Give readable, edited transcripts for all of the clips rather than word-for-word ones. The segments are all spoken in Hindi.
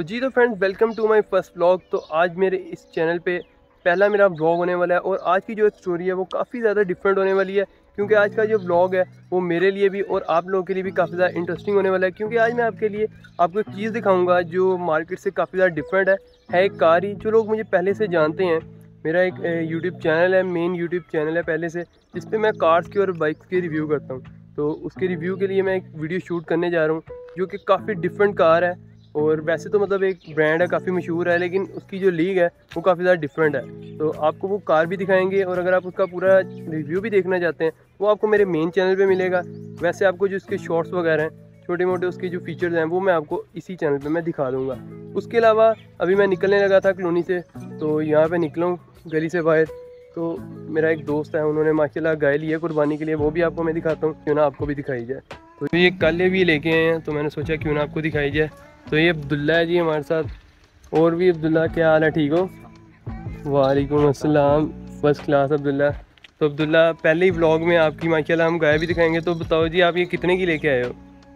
तो जी तो friends, welcome to my first vlog. तो आज मेरे इस चैनल पे पहला मेरा व्लॉग होने वाला है और आज की जो स्टोरी है वो काफ़ी ज़्यादा डिफरेंट होने वाली है, क्योंकि आज का जो व्लॉग है वो मेरे लिए भी और आप लोगों के लिए भी काफ़ी ज़्यादा इंटरेस्टिंग होने वाला है। क्योंकि आज मैं आपके लिए आपको एक चीज़ दिखाऊंगा जो मार्केट से काफ़ी ज़्यादा डिफरेंट है एक कार ही। जो लोग मुझे पहले से जानते हैं, मेरा एक यूट्यूब चैनल है, मेन यूट्यूब चैनल है पहले से, जिस पर मैं कार्स की और बाइक्स की रिव्यू करता हूँ। तो उसके रिव्यू के लिए मैं एक वीडियो शूट करने जा रहा हूँ जो कि काफ़ी डिफरेंट कार है। और वैसे तो मतलब एक ब्रांड है, काफ़ी मशहूर है, लेकिन उसकी जो लीग है वो काफ़ी ज़्यादा डिफरेंट है। तो आपको वो कार भी दिखाएंगे और अगर आप उसका पूरा रिव्यू भी देखना चाहते हैं वो आपको मेरे मेन चैनल पे मिलेगा। वैसे आपको जो इसके शॉर्ट्स वगैरह हैं, छोटे मोटे उसके जो फीचर्स हैं, वो मैं आपको इसी चैनल पे मैं दिखा दूँगा। उसके अलावा अभी मैं निकलने लगा था कॉलोनी से, तो यहाँ पर निकला हूँ गली से बाहर। तो मेरा एक दोस्त है, उन्होंने माशाल्लाह गाय ली है कुर्बानी के लिए, वो भी आपको मैं दिखाता हूँ, क्यों ना आपको भी दिखाई जाए। तो ये कल भी लेके आए हैं, तो मैंने सोचा क्यों ना आपको दिखाई जाए। तो ये अब्दुल्ला है जी हमारे साथ। और भी अब्दुल्ला, क्या हाल है, ठीक हो? वालेकुम अस्सलाम, फर्स्ट क्लास अब्दुल्ला। तो अब्दुल्ला, पहले ही व्लॉग में आपकी माशाल्लाह हम गाय भी दिखाएंगे। तो बताओ जी, आप ये कितने की लेके आए हो?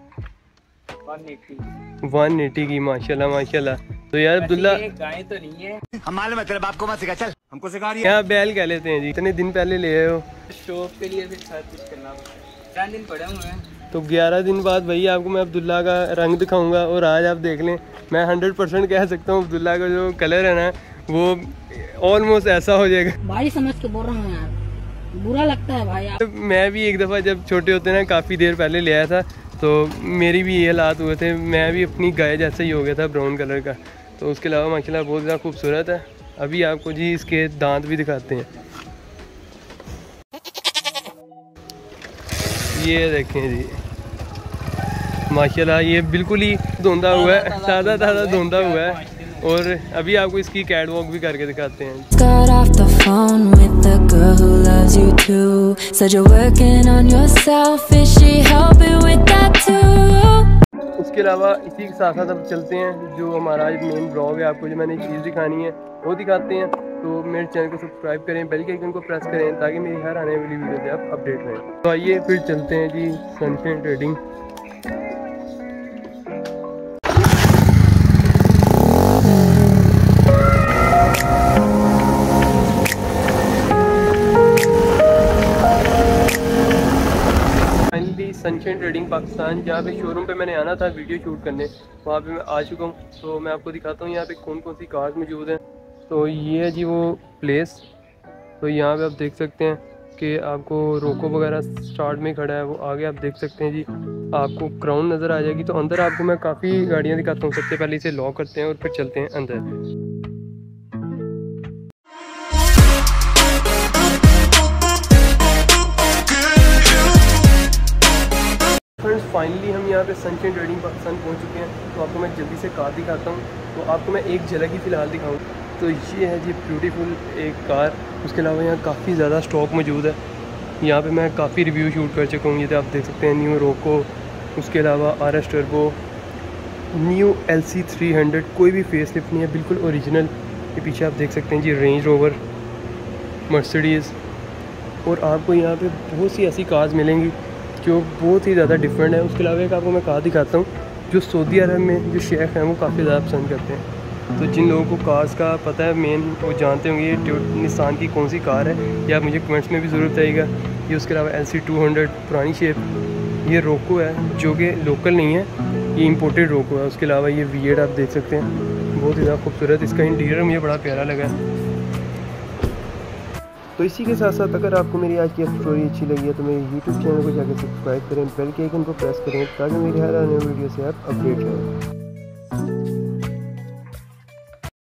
180 की, माशाल्लाह माशाल्लाह। तो यार अब्दुल्ला, गाय तो नहीं है हमारे मतलब बाप को मत सिखा, चल हमको सिखा रही है। यहाँ बैल कह लेते हैं जी। इतने दिन पहले ले आए हो? शॉप के लिए फिर सब कुछ करना पड़ता है, 10 दिन पड़े हुए हैं। तो 11 दिन बाद भाई आपको मैं अब्दुल्ला का रंग दिखाऊंगा और आज आप देख लें, मैं 100% कह सकता हूँ अब्दुल्ला का जो कलर है ना वो ऑलमोस्ट ऐसा हो जाएगा। भाई समझ के बोल रहा हूँ यार, बुरा लगता है भाई। तो मैं भी एक दफ़ा जब छोटे होते ना, काफ़ी देर पहले ले आया था, तो मेरी भी ये हालात हुए थे, मैं भी अपनी गाय जैसे ही हो गया था, ब्राउन कलर का। तो उसके अलावा माशाल्लाह बहुत ज़्यादा खूबसूरत है। अभी आपको जी इसके दांत भी दिखाते हैं, ये देखें जी माशाल्लाह, ये बिल्कुल ही धुंधा हुआ है, ताज़ा ताज़ा धुंधा हुआ है। और अभी आपको इसकी कैट वॉक भी करके दिखाते हैं। उसके अलावा इसी के साथ साथ अब चलते हैं, जो हमारा आज मेन ब्लॉग है, आपको जो मैंने चीज़ दिखानी है वो दिखाते हैं। तो मेरे चैनल को सब्सक्राइब करें, बेल के आइकन को प्रेस करें, ताकि मेरी हर आने वाली वीडियो से आप अपडेट रहें। तो आइए फिर चलते हैं जी sunshine trading. Sunshine trading Pakistan, जहाँ पे शोरूम पे मैंने आना था वीडियो शूट करने, वहाँ पे मैं आ चुका हूँ। तो मैं आपको दिखाता हूँ यहाँ पे कौन कौन सी कार्स मौजूद हैं। तो ये है जी वो प्लेस। तो यहाँ पे आप देख सकते हैं कि आपको रोको वगैरह स्टार्ट में खड़ा है, वो आगे आप देख सकते हैं जी, आपको क्राउन नज़र आ जाएगी। तो अंदर आपको मैं काफ़ी गाड़ियाँ दिखाता हूँ। सबसे पहले इसे लॉक करते हैं और फिर चलते हैं अंदर। फ्रेंड्स, फाइनली हम यहाँ पे सनशाइन ट्रेडिंग पाकिस्तान पहुँच चुके हैं। तो आपको मैं जल्दी से कार दिखाता हूँ। तो आपको मैं एक झलक ही फ़िलहाल दिखाऊँ। तो ये है जी ब्यूटीफुल एक कार। उसके अलावा यहाँ काफ़ी ज़्यादा स्टॉक मौजूद है। यहाँ पे मैं काफ़ी रिव्यू शूट कर चुका हूँ। ये तो आप देख सकते हैं, न्यू रोको, उसके अलावा RS टर्बो, न्यू LC 300, कोई भी फेस लिफ्ट नहीं है, बिल्कुल ओरिजिनल। ये पीछे आप देख सकते हैं जी रेंज रोवर, मर्सिडीज़। और आपको यहाँ पे बहुत सी ऐसी कार्स मिलेंगी जो बहुत ही ज़्यादा डिफरेंट है। उसके अलावा एक आपको मैं कार दिखाता हूँ जो सऊदी अरब में जो शेख हैं वो काफ़ी ज़्यादा पसंद करते हैं। तो जिन लोगों को कार्स का पता है, मेन वो जानते होंगे ये निसान की कौन सी कार है, या मुझे कमेंट्स में भी ज़रूर बताइएगा। ये उसके अलावा LC 200 पुरानी शेप, ये रोको है जो कि लोकल नहीं है, ये इंपोर्टेड रोको है। उसके अलावा ये V8 आप देख सकते हैं, बहुत ही ज़्यादा खूबसूरत। इसका इंटीरियर मुझे बड़ा प्यारा लगा। तो इसी के साथ साथ अगर आपको मेरी आज की स्टोरी अच्छी लगी है तो मेरे YouTube चैनल को जाकर सब्सक्राइब करें, बेल के आइकन को प्रेस करें, ताकि मेरी हर आने वाली वीडियो से आप अपडेट रहें।